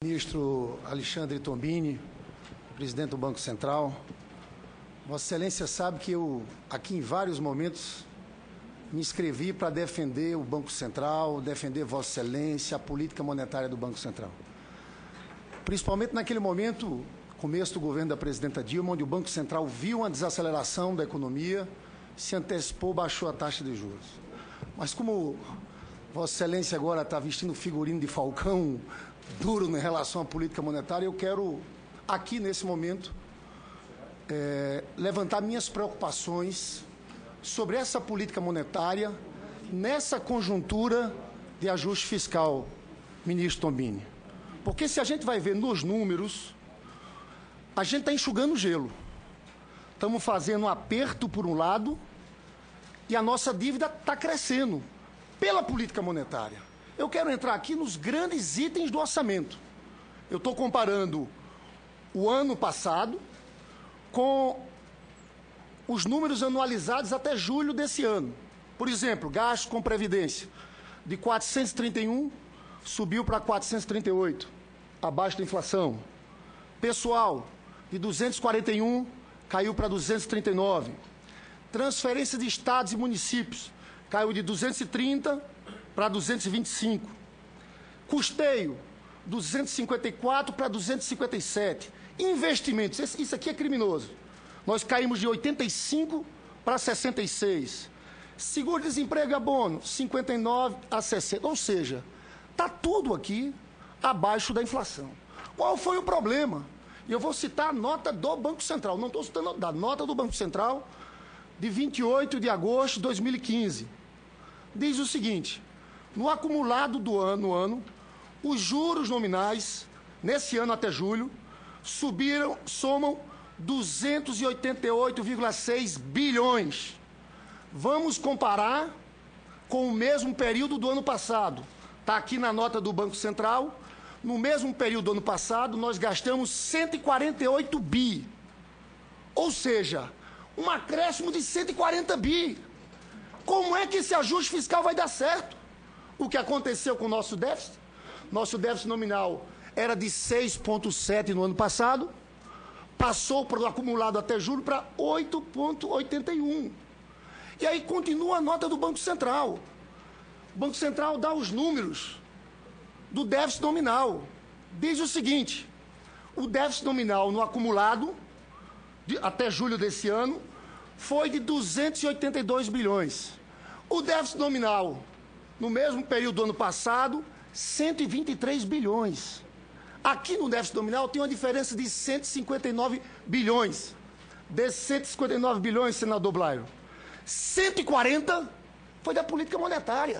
Ministro Alexandre Tombini, presidente do Banco Central. Vossa Excelência sabe que eu, aqui em vários momentos, me inscrevi para defender o Banco Central, defender Vossa Excelência, a política monetária do Banco Central. Principalmente naquele momento, começo do governo da presidenta Dilma, onde o Banco Central viu uma desaceleração da economia, se antecipou, baixou a taxa de juros. Mas como Vossa Excelência agora está vestindo figurino de falcão duro em relação à política monetária, eu quero, aqui nesse momento, levantar minhas preocupações sobre essa política monetária nessa conjuntura de ajuste fiscal, ministro Tombini. Porque se a gente vai ver nos números, a gente está enxugando gelo. Estamos fazendo um aperto por um lado e a nossa dívida está crescendo pela política monetária. Eu quero entrar aqui nos grandes itens do orçamento. Eu estou comparando o ano passado com os números anualizados até julho desse ano. Por exemplo, gasto com previdência de 431 subiu para 438, abaixo da inflação. Pessoal, de 241 caiu para 239. Transferência de estados e municípios caiu de 230 para 225. Custeio, 254 para 257. Investimentos, isso aqui é criminoso. Nós caímos de 85 para 66. Seguro-desemprego e abono, 59 a 60. Ou seja, está tudo aqui abaixo da inflação. Qual foi o problema? E eu vou citar a nota do Banco Central. Não estou citando da nota do Banco Central de 28 de agosto de 2015. Diz o seguinte: no acumulado do ano, os juros nominais, nesse ano até julho, somam 288,6 bilhões. Vamos comparar com o mesmo período do ano passado. Está aqui na nota do Banco Central. No mesmo período do ano passado, nós gastamos 148 bi. Ou seja, um acréscimo de 140 bi. Como é que esse ajuste fiscal vai dar certo? O que aconteceu com o nosso déficit? Nosso déficit nominal era de 6,7 no ano passado, passou para o acumulado até julho para 8,81. E aí continua a nota do Banco Central. O Banco Central dá os números do déficit nominal. Diz o seguinte: o déficit nominal no acumulado, até julho desse ano, foi de 282 bilhões. O déficit nominal, no mesmo período do ano passado, 123 bilhões. Aqui no déficit nominal tem uma diferença de 159 bilhões. Desses 159 bilhões, senador Blairo, 140 foi da política monetária.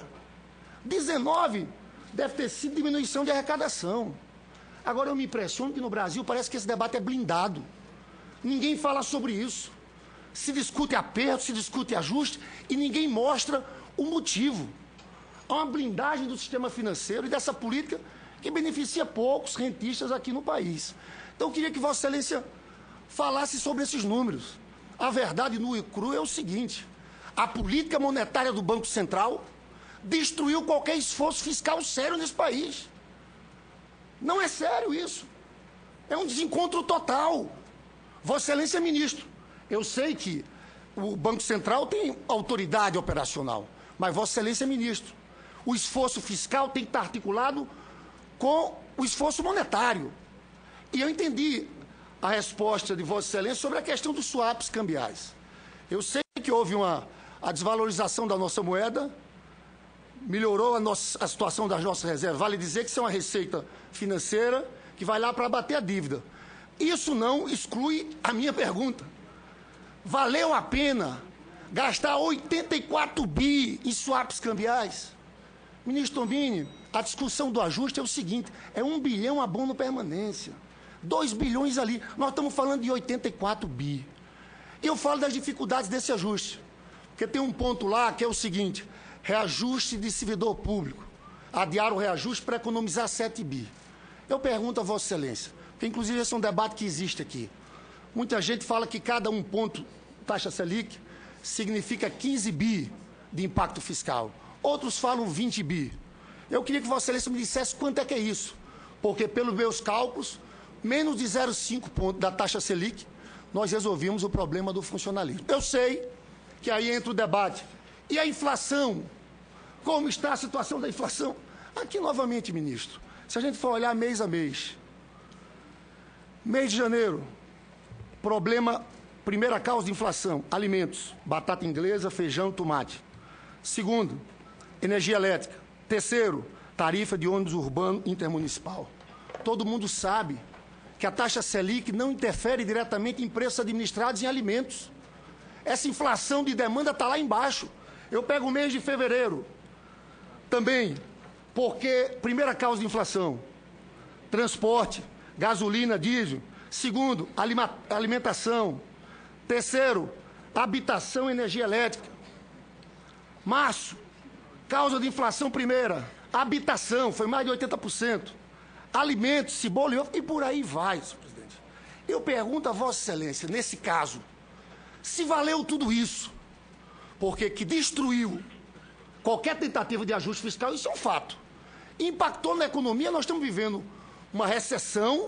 19 deve ter sido diminuição de arrecadação. Agora eu me impressiono que no Brasil parece que esse debate é blindado. Ninguém fala sobre isso. Se discute aperto, se discute ajuste e ninguém mostra o motivo. Há uma blindagem do sistema financeiro e dessa política que beneficia poucos rentistas aqui no país. Então eu queria que Vossa Excelência falasse sobre esses números. A verdade nua e crua é o seguinte: a política monetária do Banco Central destruiu qualquer esforço fiscal sério nesse país. Não é sério isso. É um desencontro total. Vossa Excelência é ministro. Eu sei que o Banco Central tem autoridade operacional, mas Vossa Excelência é ministro. O esforço fiscal tem que estar articulado com o esforço monetário. E eu entendi a resposta de Vossa Excelência sobre a questão dos swaps cambiais. Eu sei que houve a desvalorização da nossa moeda, melhorou a situação das nossas reservas. Vale dizer que isso é uma receita financeira que vai lá para abater a dívida. Isso não exclui a minha pergunta. Valeu a pena gastar 84 bi em swaps cambiais? Ministro Tombini, a discussão do ajuste é o seguinte: é 1 bilhão abono permanência, 2 bilhões ali. Nós estamos falando de 84 bi. Eu falo das dificuldades desse ajuste, porque tem um ponto lá que é o seguinte: reajuste de servidor público. Adiar o reajuste para economizar 7 bi. Eu pergunto a Vossa Excelência, porque inclusive esse é um debate que existe aqui. Muita gente fala que cada um ponto taxa Selic significa 15 bi de impacto fiscal. Outros falam 20 bi. Eu queria que Vossa Excelência me dissesse quanto é que é isso. porque, pelos meus cálculos, menos de 0,5 ponto da taxa Selic, nós resolvimos o problema do funcionalismo. Eu sei que aí entra o debate. E a inflação? Como está a situação da inflação? Aqui, novamente, ministro, se a gente for olhar mês a mês, mês de janeiro, problema, primeira causa de inflação, alimentos, batata inglesa, feijão, tomate. Segundo, energia elétrica. Terceiro, tarifa de ônibus urbano intermunicipal. Todo mundo sabe que a taxa Selic não interfere diretamente em preços administrados em alimentos. Essa inflação de demanda está lá embaixo. Eu pego o mês de fevereiro, também, porque primeira causa de inflação, transporte, gasolina, diesel. Segundo, alimentação. Terceiro, habitação e energia elétrica. Março, causa de inflação primeira, habitação, foi mais de 80%. Alimentos, cebola e ovo, e por aí vai, senhor presidente. Eu pergunto a Vossa Excelência, nesse caso, se valeu tudo isso, porque que destruiu qualquer tentativa de ajuste fiscal, isso é um fato. Impactou na economia, nós estamos vivendo uma recessão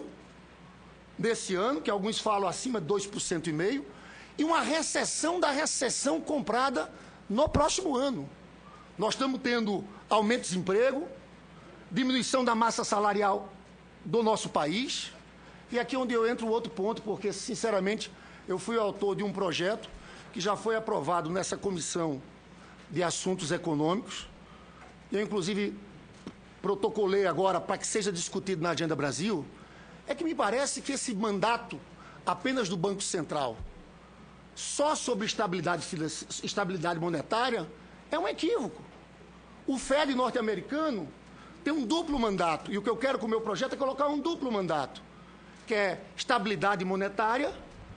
desse ano, que alguns falam acima de 2,5%, e uma recessão da recessão comprada no próximo ano. Nós estamos tendo aumento de desemprego, diminuição da massa salarial do nosso país, e aqui é onde eu entro outro ponto, porque, sinceramente, eu fui autor de um projeto que já foi aprovado nessa Comissão de Assuntos Econômicos. Eu, inclusive, protocolei agora para que seja discutido na Agenda Brasil. É que me parece que esse mandato apenas do Banco Central, só sobre estabilidade monetária, é um equívoco. O Fed norte-americano tem um duplo mandato, e o que eu quero com o meu projeto é colocar um duplo mandato, que é estabilidade monetária,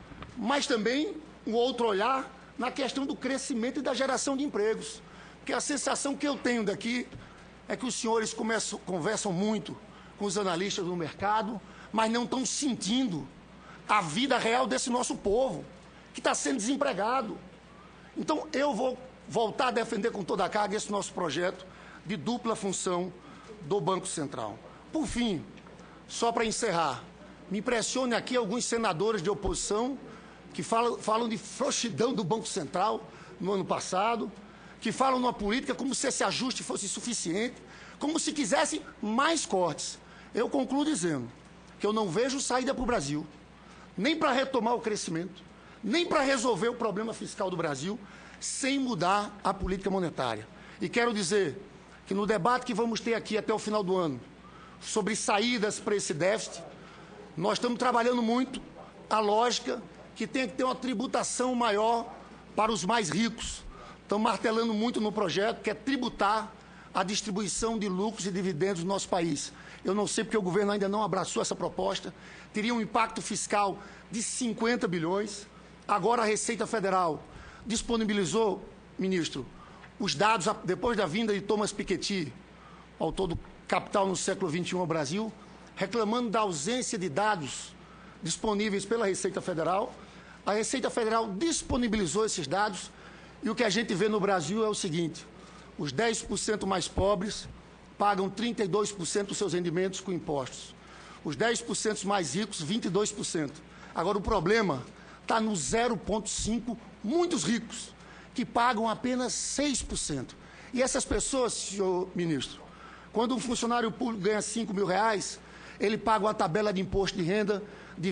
mas também um outro olhar na questão do crescimento e da geração de empregos. Porque a sensação que eu tenho daqui é que os senhores conversam muito com os analistas do mercado, mas não estão sentindo a vida real desse nosso povo, que está sendo desempregado. Então, eu vou voltar a defender com toda a carga esse nosso projeto de dupla função do Banco Central. Por fim, só para encerrar, me impressiona aqui alguns senadores de oposição que falam de frouxidão do Banco Central no ano passado, que falam numa política como se esse ajuste fosse suficiente, como se quisessem mais cortes. Eu concluo dizendo que eu não vejo saída para o Brasil, nem para retomar o crescimento, nem para resolver o problema fiscal do Brasil, sem mudar a política monetária. E quero dizer que no debate que vamos ter aqui até o final do ano, sobre saídas para esse déficit, nós estamos trabalhando muito a lógica que tem que ter uma tributação maior para os mais ricos. Estamos martelando muito no projeto, que é tributar a distribuição de lucros e dividendos no nosso país. Eu não sei porque o governo ainda não abraçou essa proposta. Teria um impacto fiscal de 50 bilhões. Agora a Receita Federal disponibilizou, ministro, os dados, depois da vinda de Thomas Piketty, autor do Capital no século XXI ao Brasil, reclamando da ausência de dados disponíveis pela Receita Federal. A Receita Federal disponibilizou esses dados e o que a gente vê no Brasil é o seguinte: os 10% mais pobres pagam 32% dos seus rendimentos com impostos. Os 10% mais ricos, 22%. Agora, o problema está no 0,5%, muitos ricos, que pagam apenas 6%. E essas pessoas, senhor ministro, quando um funcionário público ganha R$5.000, ele paga uma tabela de imposto de renda de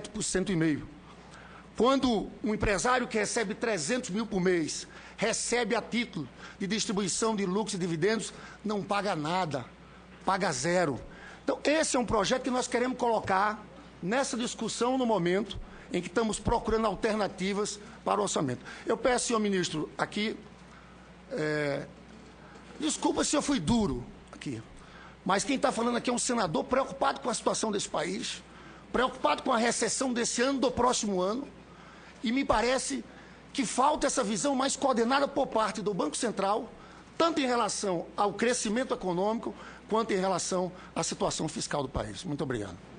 27,5%. Quando um empresário que recebe 300 mil por mês recebe a título de distribuição de lucros e dividendos, não paga nada, paga zero. Então, esse é um projeto que nós queremos colocar nessa discussão no momento em que estamos procurando alternativas para o orçamento. Eu peço, senhor ministro, aqui, desculpa se eu fui duro aqui, mas quem está falando aqui é um senador preocupado com a situação desse país, preocupado com a recessão desse ano, do próximo ano, e me parece que falta essa visão mais coordenada por parte do Banco Central, tanto em relação ao crescimento econômico, quanto em relação à situação fiscal do país. Muito obrigado.